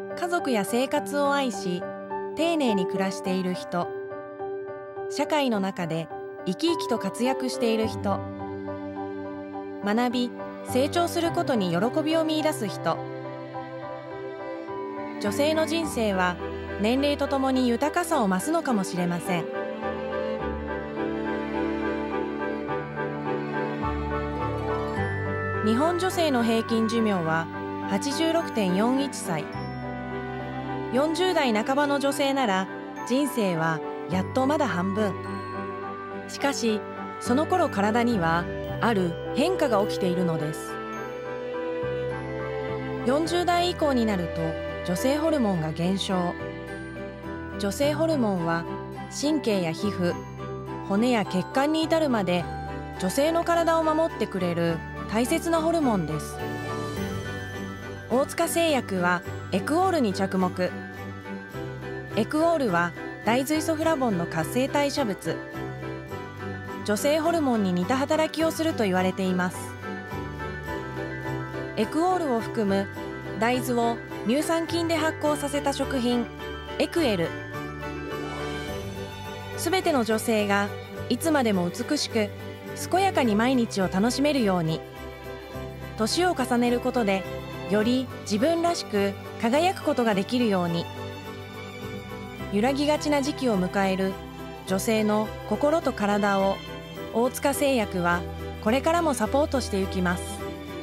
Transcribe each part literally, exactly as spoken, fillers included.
家族や生活を愛し、丁寧に暮らしている人、社会の中で生き生きと活躍している人、学び、成長することに喜びを見出す人。女性の人生は年齢とともに豊かさを増すのかもしれません。日本女性の平均寿命は はちじゅうろくてんよんいちさい。よんじゅうだいなかばの女性なら人生はやっとまだ半分。しかしその頃体にはある変化が起きているのです。よんじゅうだい以降になると女性ホルモンが減少。女性ホルモンは神経や皮膚、骨や血管に至るまで女性の体を守ってくれる大切なホルモンです。大塚製薬はエクオールに着目。エクオールは大豆イソフラボンの活性代謝物。女性ホルモンに似た働きをすると言われています。エクオールを含む大豆を乳酸菌で発酵させた食品エクエル。すべての女性がいつまでも美しく健やかに毎日を楽しめるように、年を重ねることでより自分らしく輝くことができるように。揺らぎがちな時期を迎える女性の心と体を大塚製薬はこれからもサポートしていきます。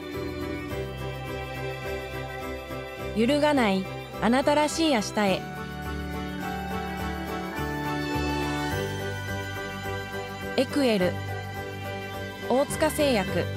揺るがないあなたらしい明日へ。エクエル、大塚製薬。